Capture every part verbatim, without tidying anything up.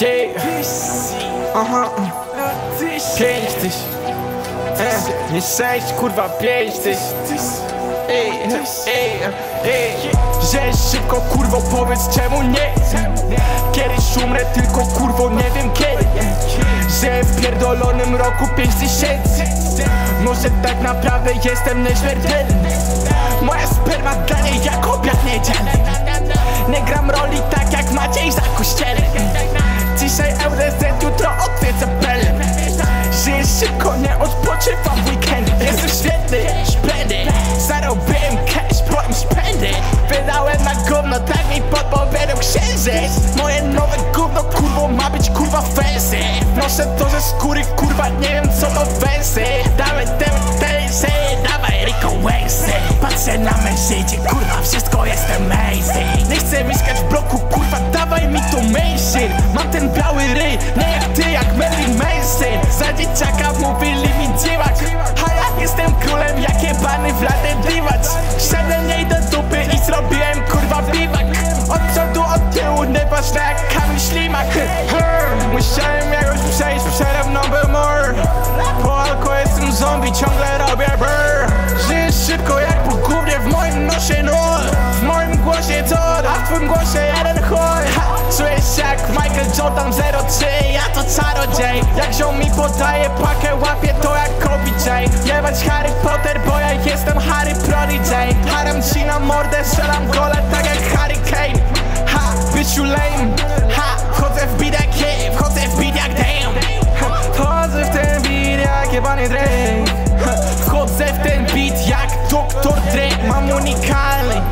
Aha. Pięć tyś. E, nie sześć, kurwa, pięć tyś. Ej, ej, ej. Że szybko, kurwo, powiedz czemu nie. Kiedyś umrę, tylko kurwo nie wiem kiedy. Że w pierdolonym roku pięć tysięcy. Może tak naprawdę jestem nieśmiertelny. Moja sperma dla niej jak obiad niedzielny. Nie gram roli tak jak Maciej za kościelem. Dzisiaj O D R Z ut, jutro odwiedzę Belem. Żyję szybko, nie odpoczywam w weekendy. Jestem świetny, szplendy. Zarobiłem cash, byłem szpendy. Wydałem na gówno, tak mi podpowiedział księżyc. Moje nowe gówno, kurwo, ma być kurwa fancy. Noszę to ze skóry, kurwa, nie wiem co to węsy. Dawaj te tensy, dawaj Rico Węsy. Patrzę na mężczyźnie, kurwa, wszystko jest amazing. Nie chcę mieszkać w bloku, kurwa, dawaj mi to mansion. Mam ten biały ryj, nie jak ty, jak Marilyn Manson. Za dzieciaka mówili mi dziwak, a ja jestem królem jak jebany Wladek Diwacz. Szedłem jej do dupy i zrobiłem kurwa biwak. Od przodu, od tyłu, nieważne jak Kamil Ślimak. Musiałem jakoś przejść, przede mną był mur. Po alko jestem zombie, ciągle robię brr. Żyję szybko jak po gównie, w moim nosie nul. W moim głosie to, a w twym głosie jeden chuj. Czuję się jak Michael Jordan zero trzy, ja to czarodziej. Jak ziom mi podaje pakę, łapię to jak Kobe J. Jebać Harry Potter, bo ja jestem Harry Prodigy. Haram ci na mordę, strzelam gole tak jak Harry Kane. Ha, bitch you lame. Ha, wchodzę w beat jak Kane, wchodzę w beat jak damn. Wchodzę w ten beat jak jebany Drake. Wchodzę w ten beat jak doktor Dre. Mam unikalny.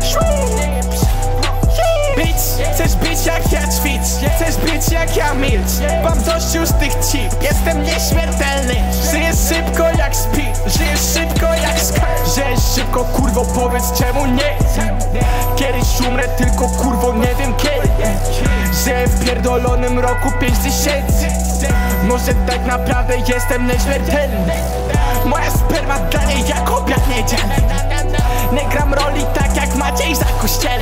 Bitch, chcesz być jak ja ćwicz, chcesz być jak ja milcz. Mam dość już tych cip, jestem nieśmiertelny. Żyję szybko jak speed, żyję szybko jak sky. Żyję szybko, kurwo, powiedz czemu nie. Kiedyś umrę, tylko kurwo nie wiem kiedy. Żyję w pierdolonym roku pięć tysięcy. Może tak naprawdę jestem nieśmiertelny. Moja sperma dla niej jak obiad niedzielny. Nie gram roli tak jak Maciej za kościelem.